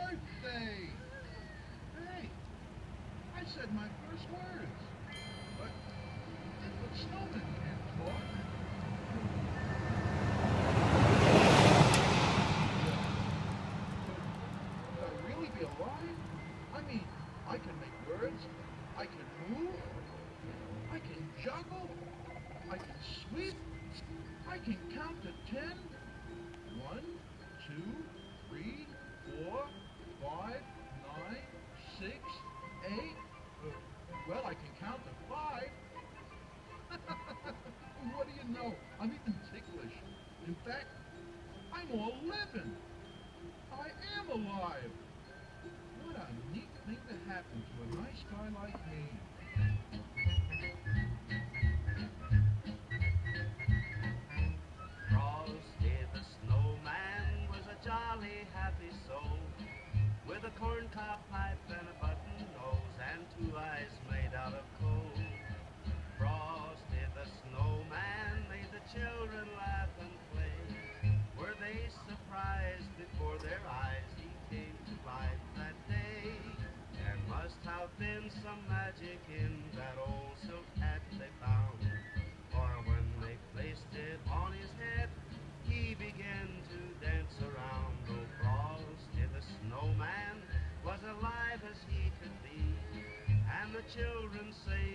birthday! Hey, I said my first words. But Snowman can't talk. Could I really be alive? I mean, I can make words, I can move, I can juggle, I can sweep, I can count to 10. 1, 2, 3, 4, 5, 9, 6, 8. Well, I can count to 5. What do you know? I'm even ticklish. In fact, I'm all living. I am alive. What a neat thing to happen to a nice guy like me. Frosty the Snowman was a jolly, happy soul, with a corncob pipe and a button nose and two eyes made out of coal. Frosty the Snowman made the children laugh and play. Were they surprised before their eyes he came to life that day? There must have been some magic in that old silk hat they found, for when they placed it on his head, he began to dance around. Oh, Frosty the Snowman was alive as he could be, and the children say